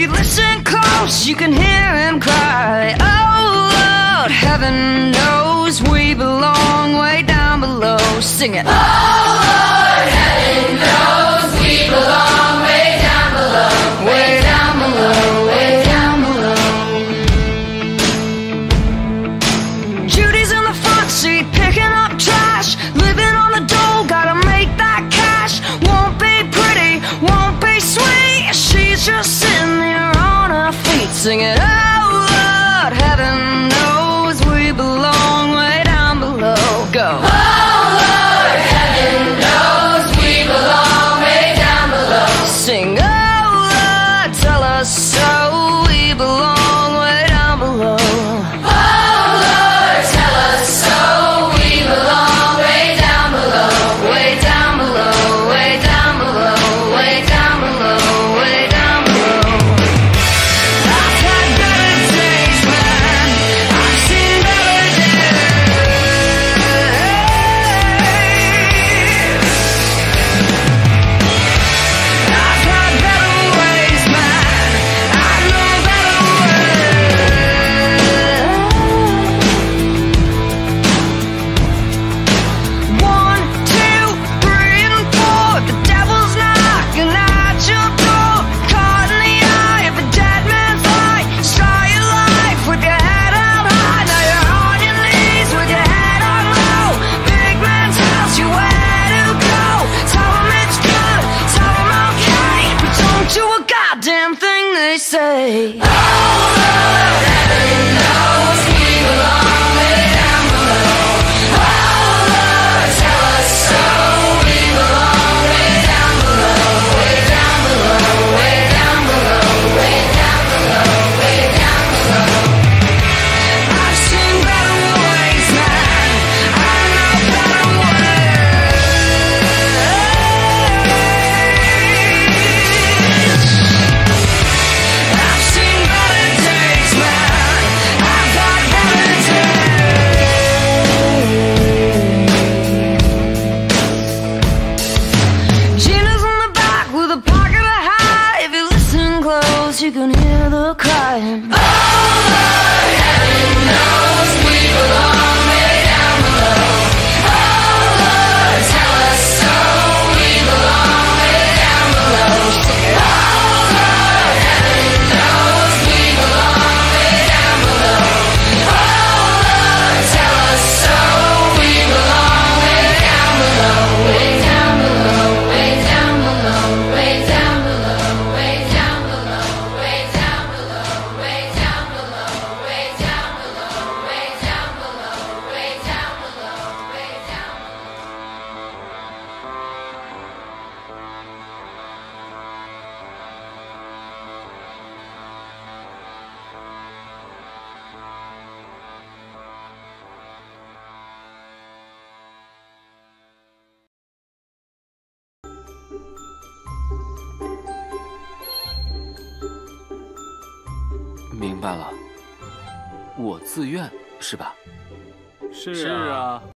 you listen close, you can hear him cry. Oh Lord, heaven knows we belong way down below. Sing it. Oh Lord, heaven knows we belong way down below. Way down below, way down below. Judy's in the front seat picking up trash, living on the dole, gotta make that cash. Won't be pretty, won't be sweet, she's just sitting there on her feet singing. Oh Lord, heaven knows we belong way down below. Go. Oh Lord, heaven knows we belong way down below. Sing. Oh Lord, tell us so, we belong way down below. Oh Lord, tell us so, we belong way down below. Way down below, way down below, way down below, way down below. I've had better days, man, I've seen better days. I've had better ways, man, I know better ways. 1, 2, 3, and 4, the devil's knocking at your door. Caught in the eye of a dead man's eye. Start your life with your head held high. Now you're on your knees with your head on low. Big man tells you where to go. Tell him it's good, tell him okay, but don't do a goddamn thing they say. Oh Lord, heaven knows we belong way down below. Oh Lord, tell us so, we belong way down below. Way down below, way down below, way down below, way down below. I've seen better ways, man, I know better ways. I've seen better days, man, I've got better days. Gina's on the back with a pocket of high. If you listen close, you can hear the crying. Oh Lord, heaven knows we belong way down below. Oh Lord, tell us so, we belong way down below. Oh Lord, heaven knows we belong way down below. Oh Lord, tell us so, we belong way down below. Way down below, way down below, way down below, way down below, way down below, way down below, way down below, way down below, way down below, way down 明白了，我自愿是吧？ 是啊。